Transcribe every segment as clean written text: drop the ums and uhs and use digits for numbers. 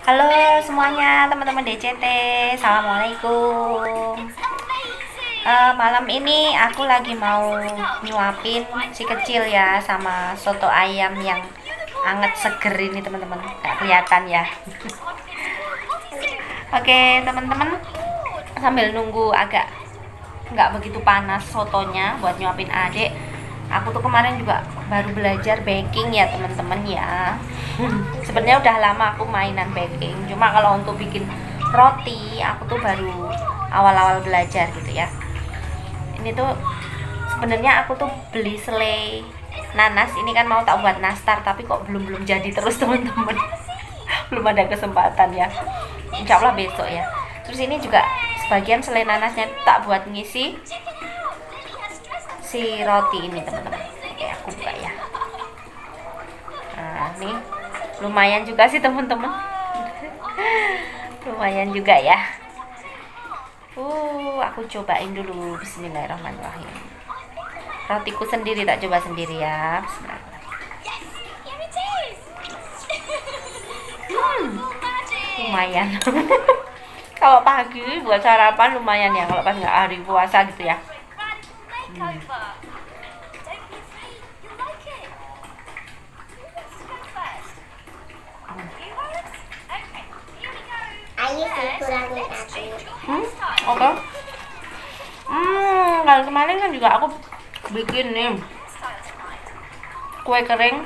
Halo semuanya teman-teman DCT, Assalamualaikum. Malam ini aku lagi mau nyuapin si kecil ya sama soto ayam yang anget seger ini teman-teman. Gak kelihatan ya. Oke teman-teman, sambil nunggu agak nggak begitu panas sotonya buat nyuapin adik, aku tuh kemarin juga baru belajar baking ya teman-teman ya. Sebenarnya udah lama aku mainan baking, cuma kalau untuk bikin roti aku tuh baru awal-awal belajar gitu ya. Ini tuh sebenarnya aku tuh beli selai nanas, ini kan mau tak buat nastar tapi kok belum jadi terus teman-teman. Belum ada kesempatan ya, insya Allah besok ya. Terus ini juga sebagian selai nanasnya tak buat ngisi si roti ini teman-teman. Oke, aku buka ya. Nah nih lumayan juga sih teman-teman. Lumayan juga ya. Aku cobain dulu. Bismillahirrahmanirrahim. Rotiku sendiri, tak coba sendiri ya. Lumayan. Kalau pagi buat sarapan lumayan ya, kalau pas nggak hari puasa gitu ya. Ayo sih kurangin aku. Oke. Kalau kemarin kan juga aku bikin nih kue kering.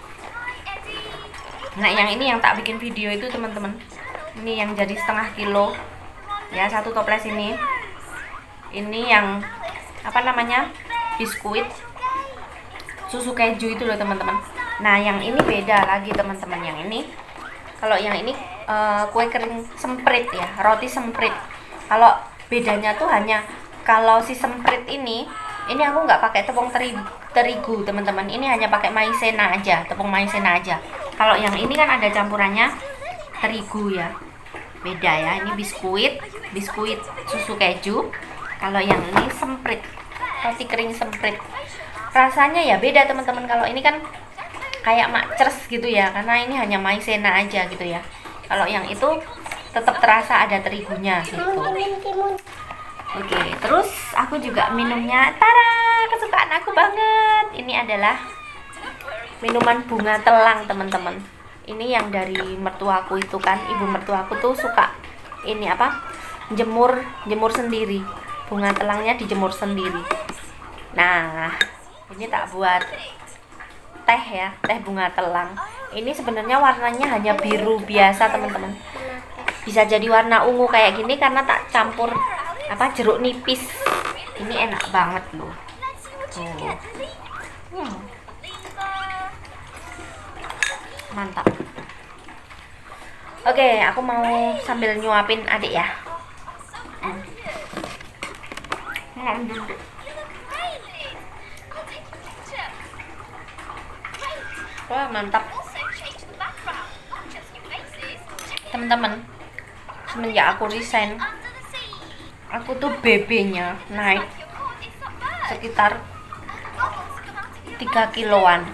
Nah yang ini yang tak bikin video itu teman-teman. Ini yang jadi setengah kilo ya, satu toples ini. Ini yang apa namanya, biskuit susu keju itu loh teman-teman. Nah yang ini beda lagi teman-teman. Yang ini, kalau yang ini kue kering semprit ya, roti semprit. Kalau bedanya tuh hanya kalau si semprit ini aku nggak pakai tepung terigu teman-teman. Ini hanya pakai maizena aja, tepung maizena aja. Kalau yang ini kan ada campurannya terigu ya, beda ya. Ini biskuit susu keju. Kalau yang ini semprit, roti kering semprit. Rasanya ya beda teman-teman. Kalau ini kan kayak makcers gitu ya, karena ini hanya maizena aja gitu ya. Kalau yang itu tetap terasa ada terigunya gitu. Oke, terus aku juga minumnya, tara, kesukaan aku banget. Ini adalah minuman bunga telang teman-teman. Ini yang dari mertuaku itu kan, ibu mertuaku tuh suka ini apa, jemur sendiri. Bunga telangnya dijemur sendiri. Nah, ini tak buat teh ya, teh bunga telang. Ini sebenarnya warnanya hanya biru biasa teman-teman. Bisa jadi warna ungu kayak gini karena tak campur apa, jeruk nipis. Ini enak banget loh. Tuh. Mantap. Oke, aku mau sambil nyuapin adik ya. Wah, mantap. Teman-teman, semenjak aku resign, aku tuh BB-nya naik sekitar 3 kiloan.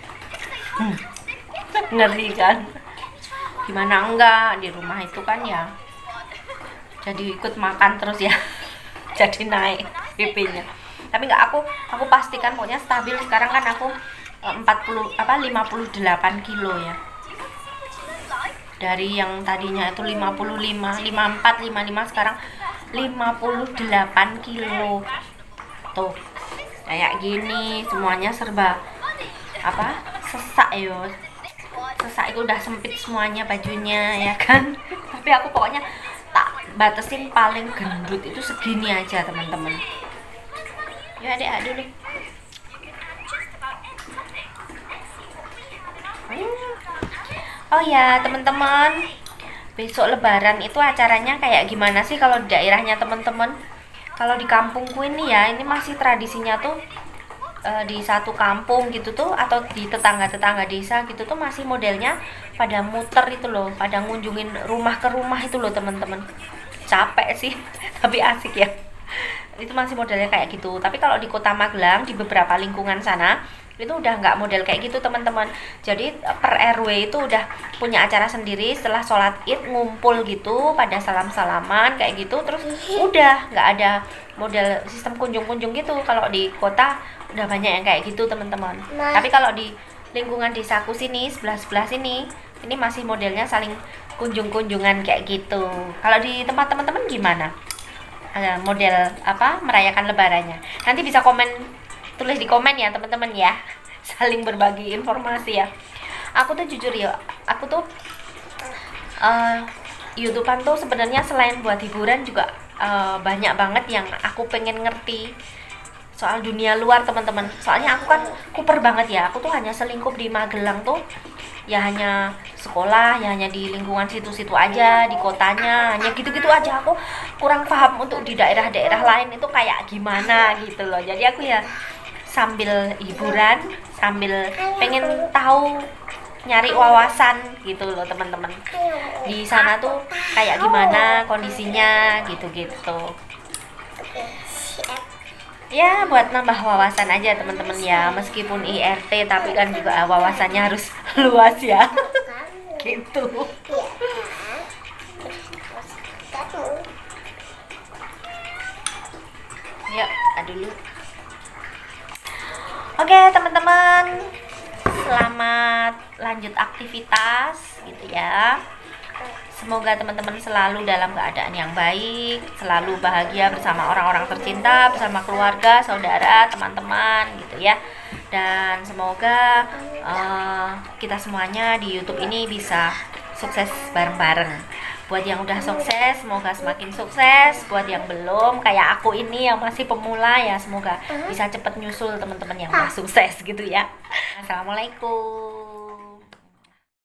Ngeri kan? Gimana enggak, di rumah itu kan ya jadi ikut makan terus ya. Jadi naik BB-nya. Tapi enggak, aku pastikan pokoknya stabil. Sekarang kan aku 58 kilo ya. Dari yang tadinya itu 55, 54, 55, sekarang 58 kilo. Tuh, kayak gini semuanya serba apa, sesak yo. Sesak itu udah sempit semuanya bajunya ya kan. Tapi aku pokoknya tak batasin, paling gendut itu segini aja teman-teman. Ya adek dulu. Oh ya teman-teman, besok lebaran itu acaranya kayak gimana sih kalau di daerahnya teman-teman? Kalau di kampungku ini ya, ini masih tradisinya tuh di satu kampung gitu tuh, atau di tetangga-tetangga desa gitu tuh, masih modelnya pada muter itu loh, pada ngunjungin rumah ke rumah itu loh teman-teman. Capek sih tapi asik ya. Itu masih modelnya kayak gitu. Tapi kalau di Kota Magelang, di beberapa lingkungan sana, itu udah nggak model kayak gitu teman-teman. Jadi per RW itu udah punya acara sendiri, setelah sholat id ngumpul gitu pada salam-salaman kayak gitu, terus udah nggak ada model sistem kunjung-kunjung gitu. Kalau di kota udah banyak yang kayak gitu teman-teman. Tapi kalau di lingkungan desaku sini, sebelah sini, ini masih modelnya saling kunjung-kunjungan kayak gitu. Kalau di tempat teman-teman gimana? Model apa merayakan lebarannya? Nanti bisa tulis di komen ya teman-teman ya. Saling berbagi informasi ya. Aku tuh jujur ya, aku tuh YouTubean tuh sebenarnya selain buat hiburan juga banyak banget yang aku pengen ngerti soal dunia luar teman-teman. Soalnya aku kan kuper banget ya, aku tuh hanya selingkup di Magelang tuh ya, hanya sekolah ya, hanya di lingkungan situ-situ aja, di kotanya hanya gitu-gitu aja. Aku kurang paham untuk di daerah-daerah lain itu kayak gimana gitu loh. Jadi aku ya sambil hiburan, sambil pengen tahu, nyari wawasan gitu loh teman-teman. Di sana tuh kayak gimana kondisinya gitu-gitu. Ya buat nambah wawasan aja teman-teman ya, meskipun IRT tapi kan juga wawasannya harus luas ya. Gitu. Yuk, dulu. Oke teman-teman, selamat lanjut aktivitas gitu ya. Semoga teman-teman selalu dalam keadaan yang baik, selalu bahagia bersama orang-orang tercinta, bersama keluarga, saudara, teman-teman gitu ya. Dan semoga kita semuanya di YouTube ini bisa sukses bareng-bareng. Buat yang udah sukses, semoga semakin sukses. Buat yang belum, kayak aku ini yang masih pemula ya, semoga bisa cepet nyusul teman-teman yang udah sukses gitu ya. Assalamualaikum.